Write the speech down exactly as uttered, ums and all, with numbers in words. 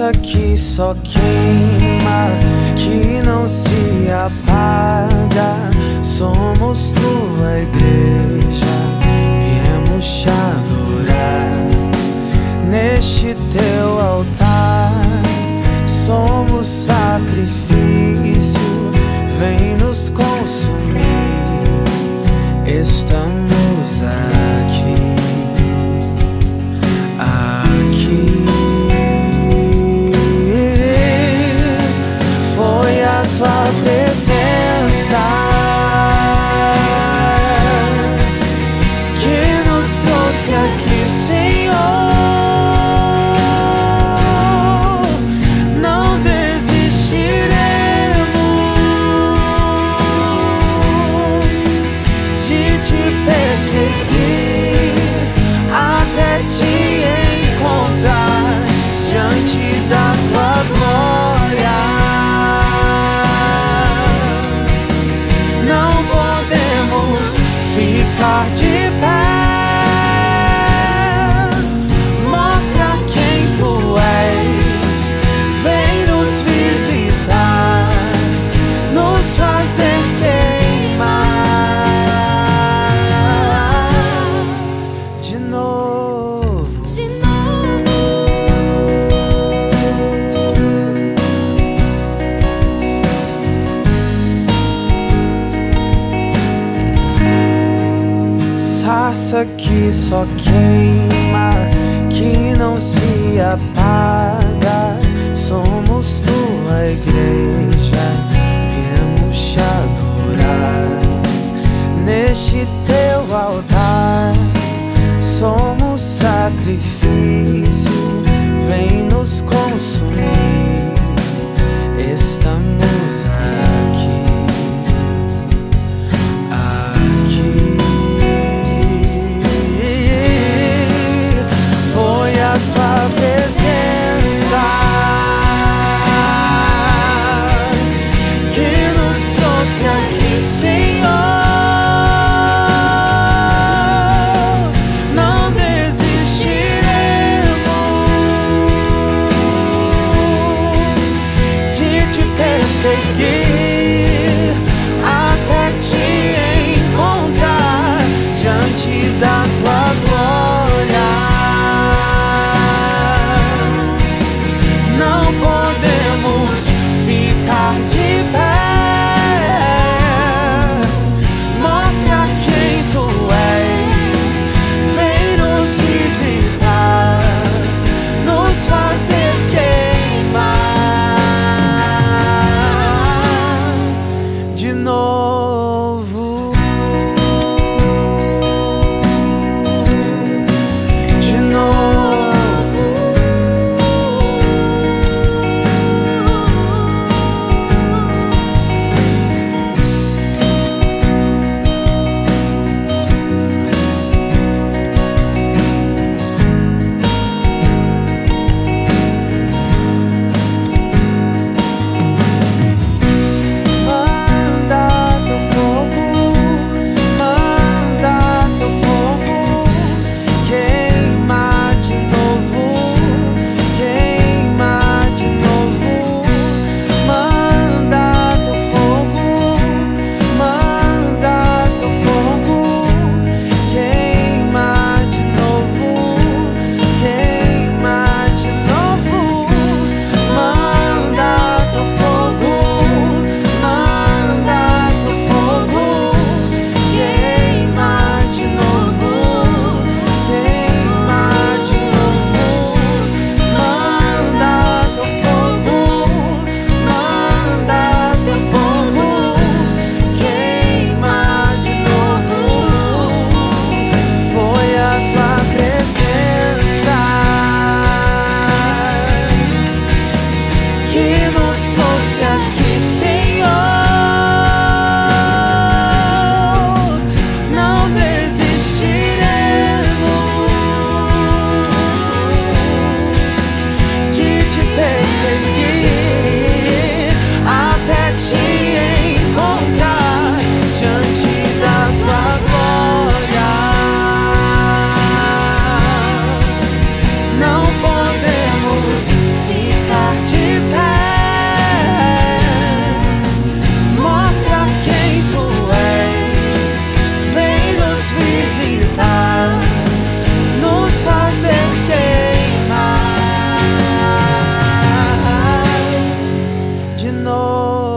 Sarça que só queima, que não se apaga. Somos tua igreja, viemos te adorar. Neste teu altar somos sacrifício, vem nos consumir. Estamos aqui, aqui. Foi a tua presença que nos trouxe aqui, Senhor. Não desistiremos de te perseguir até te encontrar diante da tua glória. Não podemos ficar de pé. Mostra quem tu és, vem nos visitar, nos fazer queimar de novo, de novo. Sarça que só queima, que não se apaga. Somos tua igreja, viemos te adorar. Neste teu altar somos sacrifício, vem nos consumir. Estamos aqui, aqui. Foi a tua presença novo.